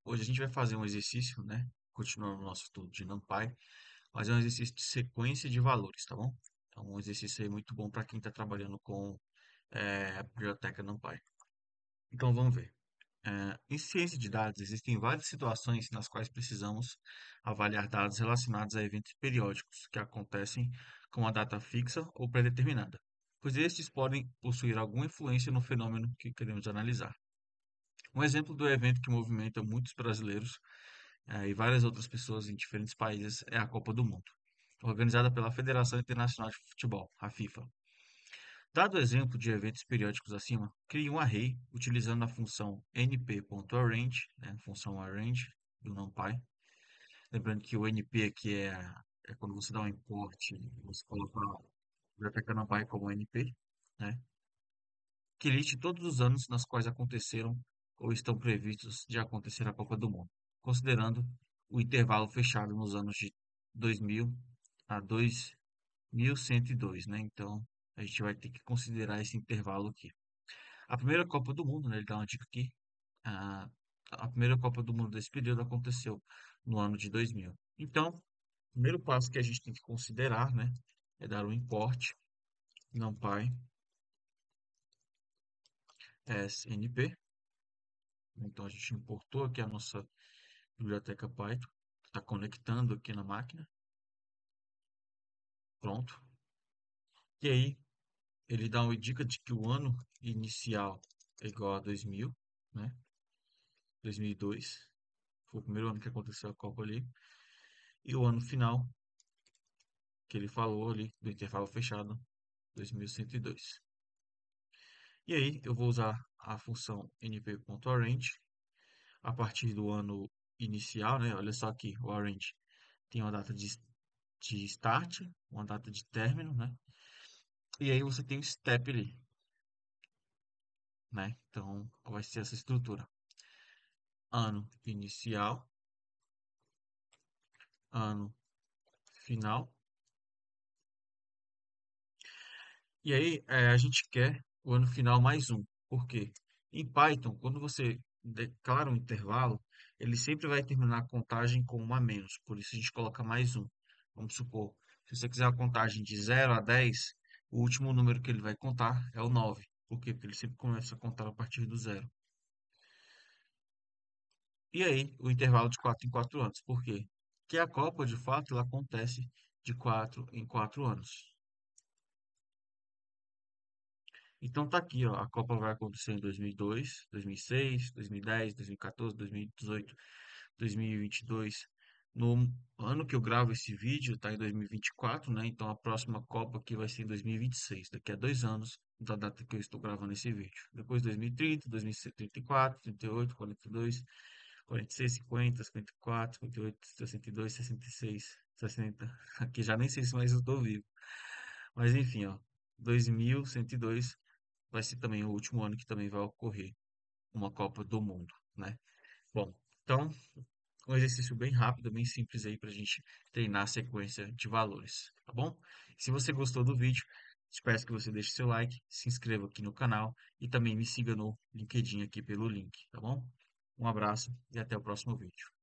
Hoje a gente vai fazer um exercício, né? Continuando o nosso estudo de NumPy, mas é um exercício de sequência de valores, tá bom? É um exercício aí muito bom para quem está trabalhando com a biblioteca NumPy. Então vamos ver. Em ciência de dados, existem várias situações nas quais precisamos avaliar dados relacionados a eventos periódicos que acontecem com uma data fixa ou pré-determinada, pois estes podem possuir alguma influência no fenômeno que queremos analisar. Um exemplo do evento que movimenta muitos brasileiros e várias outras pessoas em diferentes países é a Copa do Mundo, organizada pela Federação Internacional de Futebol, a FIFA. Dado o exemplo de eventos periódicos acima, crie um array utilizando a função np.arrange, né, a função arrange do NumPy. Lembrando que o np aqui é quando você dá um import, você coloca a biblioteca NumPy como np, né, que liste todos os anos nas quais aconteceram ou estão previstos de acontecer a Copa do Mundo, considerando o intervalo fechado nos anos de 2000 a 2102, né? Então, a gente vai ter que considerar esse intervalo aqui. A primeira Copa do Mundo, né? Ele dá uma dica aqui. A, a primeira Copa do Mundo desse período aconteceu no ano de 2000. Então, o primeiro passo que a gente tem que considerar, né? É dar um import numpy snp. Então, a gente importou aqui a nossa biblioteca Python. Está conectando aqui na máquina. Pronto. E aí, ele dá uma dica de que o ano inicial é igual a 2000, né? 2002. Foi o primeiro ano que aconteceu a Copa ali. E o ano final, que ele falou ali, do intervalo fechado, 2102. E aí, eu vou usar a função np.arrange a partir do ano inicial, né? Olha só aqui, o arrange tem uma data de start, uma data de término, né? E aí você tem o step ali, né? Então, vai ser essa estrutura. Ano inicial, ano final. E aí, a gente quer o ano final mais um. Por quê? Em Python, quando você declara um intervalo, ele sempre vai terminar a contagem com um a menos. Por isso a gente coloca mais um. Vamos supor, se você quiser a contagem de 0 a 10, o último número que ele vai contar é o 9. Por quê? Porque ele sempre começa a contar a partir do zero. E aí, o intervalo de 4 em 4 anos. Por quê? Porque a Copa, de fato, ela acontece de 4 em 4 anos. Então tá aqui, ó, a Copa vai acontecer em 2002, 2006, 2010, 2014, 2018, 2022. No ano que eu gravo esse vídeo, tá em 2024, né? Então a próxima Copa aqui vai ser em 2026, daqui a 2 anos da data que eu estou gravando esse vídeo. Depois 2030, 2034, 38, 42, 46, 50, 54, 58, 62, 66, 60. Aqui já nem sei se mais eu estou vivo. Mas enfim, ó, 2102 vai ser também o último ano que também vai ocorrer uma Copa do Mundo, né? Bom, então, um exercício bem rápido, bem simples aí para a gente treinar a sequência de valores, tá bom? Se você gostou do vídeo, espero que você deixe seu like, se inscreva aqui no canal e também me siga no LinkedIn aqui pelo link, tá bom? Um abraço e até o próximo vídeo.